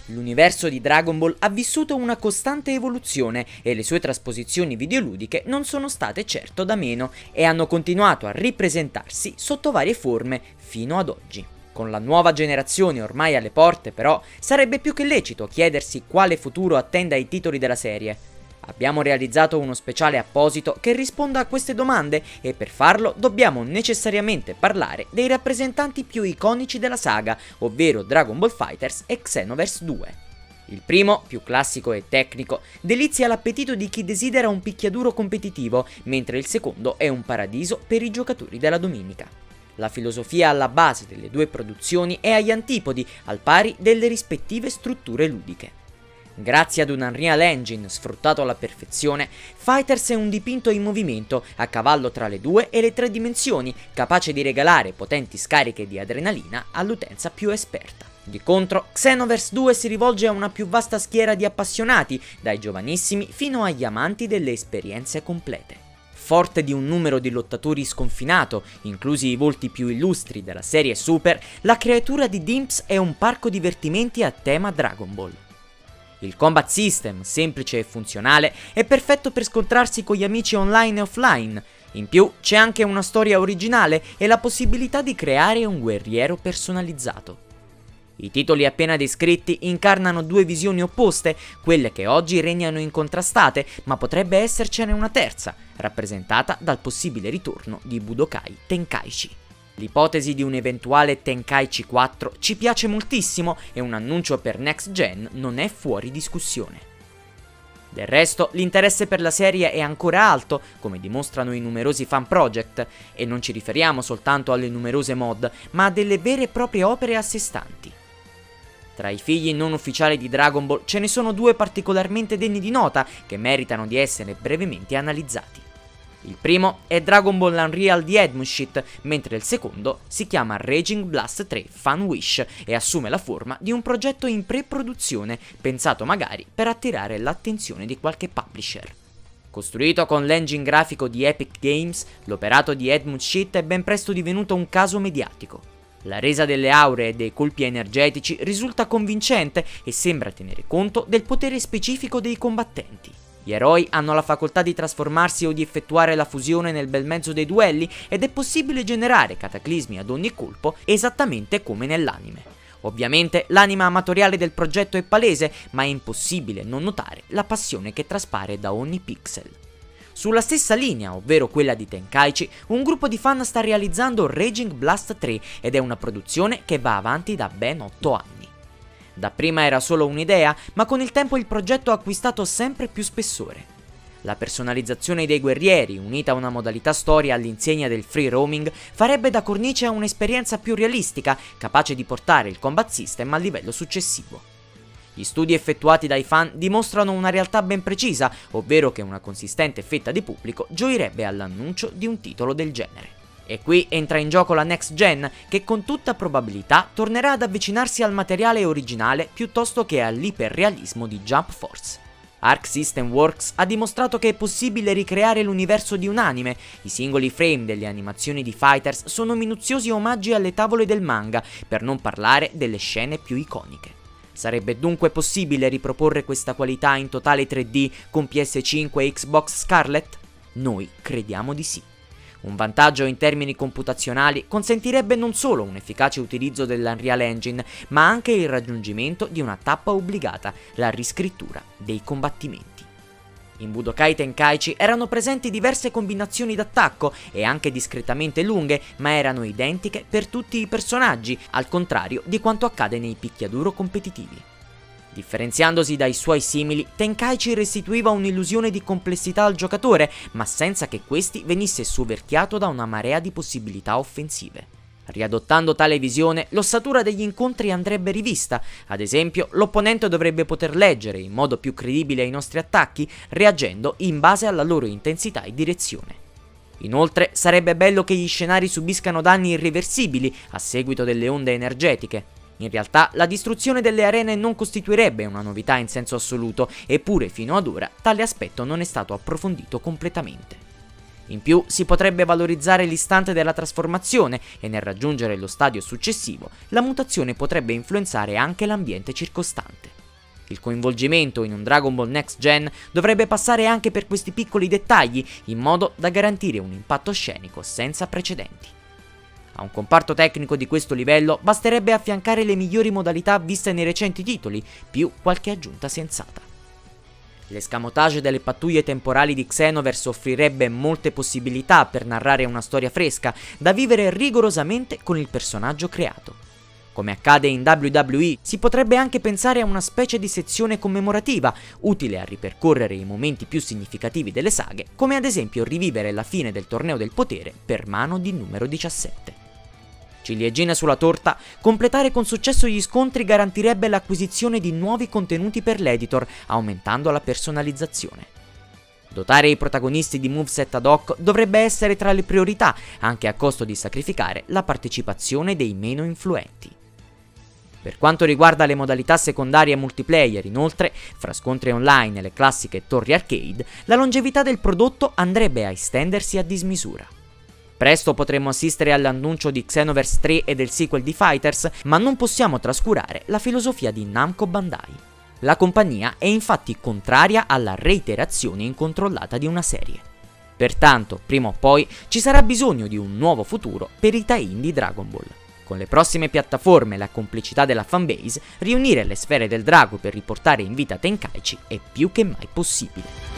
L'universo di Dragon Ball ha vissuto una costante evoluzione e le sue trasposizioni videoludiche non sono state certo da meno e hanno continuato a ripresentarsi sotto varie forme fino ad oggi. Con la nuova generazione ormai alle porte, però, sarebbe più che lecito chiedersi quale futuro attenda ai titoli della serie. Abbiamo realizzato uno speciale apposito che risponda a queste domande e per farlo dobbiamo necessariamente parlare dei rappresentanti più iconici della saga, ovvero Dragon Ball FighterZ e Xenoverse 2. Il primo, più classico e tecnico, delizia l'appetito di chi desidera un picchiaduro competitivo, mentre il secondo è un paradiso per i giocatori della domenica. La filosofia alla base delle due produzioni è agli antipodi, al pari delle rispettive strutture ludiche. Grazie ad un Unreal Engine sfruttato alla perfezione, FighterZ è un dipinto in movimento, a cavallo tra le 2 e le 3 dimensioni, capace di regalare potenti scariche di adrenalina all'utenza più esperta. Di contro, Xenoverse 2 si rivolge a una più vasta schiera di appassionati, dai giovanissimi fino agli amanti delle esperienze complete. Forte di un numero di lottatori sconfinato, inclusi i volti più illustri della serie Super, la creatura di Dimps è un parco divertimenti a tema Dragon Ball. Il combat system, semplice e funzionale, è perfetto per scontrarsi con gli amici online e offline. In più c'è anche una storia originale e la possibilità di creare un guerriero personalizzato. I titoli appena descritti incarnano due visioni opposte, quelle che oggi regnano incontrastate, ma potrebbe essercene una terza, rappresentata dal possibile ritorno di Budokai Tenkaichi. L'ipotesi di un eventuale Tenkaichi 4 ci piace moltissimo e un annuncio per Next Gen non è fuori discussione. Del resto, l'interesse per la serie è ancora alto, come dimostrano i numerosi fan project, e non ci riferiamo soltanto alle numerose mod, ma a delle vere e proprie opere a sé stanti. Tra i figli non ufficiali di Dragon Ball ce ne sono due particolarmente degni di nota che meritano di essere brevemente analizzati. Il primo è Dragon Ball Unreal di Edmundsheet, mentre il secondo si chiama Raging Blast 3 Fan Wish e assume la forma di un progetto in pre-produzione, pensato magari per attirare l'attenzione di qualche publisher. Costruito con l'engine grafico di Epic Games, l'operato di Edmundsheet è ben presto divenuto un caso mediatico. La resa delle auree e dei colpi energetici risulta convincente e sembra tenere conto del potere specifico dei combattenti. Gli eroi hanno la facoltà di trasformarsi o di effettuare la fusione nel bel mezzo dei duelli ed è possibile generare cataclismi ad ogni colpo esattamente come nell'anime. Ovviamente l'anima amatoriale del progetto è palese, ma è impossibile non notare la passione che traspare da ogni pixel. Sulla stessa linea, ovvero quella di Tenkaichi, un gruppo di fan sta realizzando Raging Blast 3 ed è una produzione che va avanti da ben 8 anni. Dapprima era solo un'idea, ma con il tempo il progetto ha acquistato sempre più spessore. La personalizzazione dei guerrieri, unita a una modalità storia all'insegna del free roaming, farebbe da cornice a un'esperienza più realistica, capace di portare il combat system al livello successivo. Gli studi effettuati dai fan dimostrano una realtà ben precisa, ovvero che una consistente fetta di pubblico gioirebbe all'annuncio di un titolo del genere. E qui entra in gioco la Next Gen, che con tutta probabilità tornerà ad avvicinarsi al materiale originale piuttosto che all'iperrealismo di Jump Force. Arc System Works ha dimostrato che è possibile ricreare l'universo di un anime, i singoli frame delle animazioni di FighterZ sono minuziosi omaggi alle tavole del manga, per non parlare delle scene più iconiche. Sarebbe dunque possibile riproporre questa qualità in totale 3D con PS5 e Xbox Scarlett? Noi crediamo di sì. Un vantaggio in termini computazionali consentirebbe non solo un efficace utilizzo dell'Unreal Engine, ma anche il raggiungimento di una tappa obbligata, la riscrittura dei combattimenti. In Budokai Tenkaichi erano presenti diverse combinazioni d'attacco e anche discretamente lunghe, ma erano identiche per tutti i personaggi, al contrario di quanto accade nei picchiaduro competitivi. Differenziandosi dai suoi simili, Tenkaichi restituiva un'illusione di complessità al giocatore, ma senza che questi venisse soverchiato da una marea di possibilità offensive. Riadottando tale visione, l'ossatura degli incontri andrebbe rivista, ad esempio l'opponente dovrebbe poter leggere in modo più credibile ai nostri attacchi, reagendo in base alla loro intensità e direzione. Inoltre sarebbe bello che gli scenari subiscano danni irreversibili a seguito delle onde energetiche. In realtà la distruzione delle arene non costituirebbe una novità in senso assoluto, eppure fino ad ora tale aspetto non è stato approfondito completamente. In più si potrebbe valorizzare l'istante della trasformazione e nel raggiungere lo stadio successivo la mutazione potrebbe influenzare anche l'ambiente circostante. Il coinvolgimento in un Dragon Ball Next Gen dovrebbe passare anche per questi piccoli dettagli, in modo da garantire un impatto scenico senza precedenti. A un comparto tecnico di questo livello basterebbe affiancare le migliori modalità viste nei recenti titoli, più qualche aggiunta sensata. L'escamotage delle pattuglie temporali di Xenoverse offrirebbe molte possibilità per narrare una storia fresca, da vivere rigorosamente con il personaggio creato. Come accade in WWE, si potrebbe anche pensare a una specie di sezione commemorativa, utile a ripercorrere i momenti più significativi delle saghe, come ad esempio rivivere la fine del torneo del potere per mano di numero 17. Ciliegina sulla torta, completare con successo gli scontri garantirebbe l'acquisizione di nuovi contenuti per l'editor, aumentando la personalizzazione. Dotare i protagonisti di moveset ad hoc dovrebbe essere tra le priorità, anche a costo di sacrificare la partecipazione dei meno influenti. Per quanto riguarda le modalità secondarie multiplayer, inoltre, fra scontri online e le classiche torri arcade, la longevità del prodotto andrebbe a estendersi a dismisura. Presto potremmo assistere all'annuncio di Xenoverse 3 e del sequel di Fighters, ma non possiamo trascurare la filosofia di Namco Bandai. La compagnia è infatti contraria alla reiterazione incontrollata di una serie. Pertanto, prima o poi, ci sarà bisogno di un nuovo futuro per i tie-in di Dragon Ball. Con le prossime piattaforme e la complicità della fanbase, riunire le sfere del drago per riportare in vita Tenkaichi è più che mai possibile.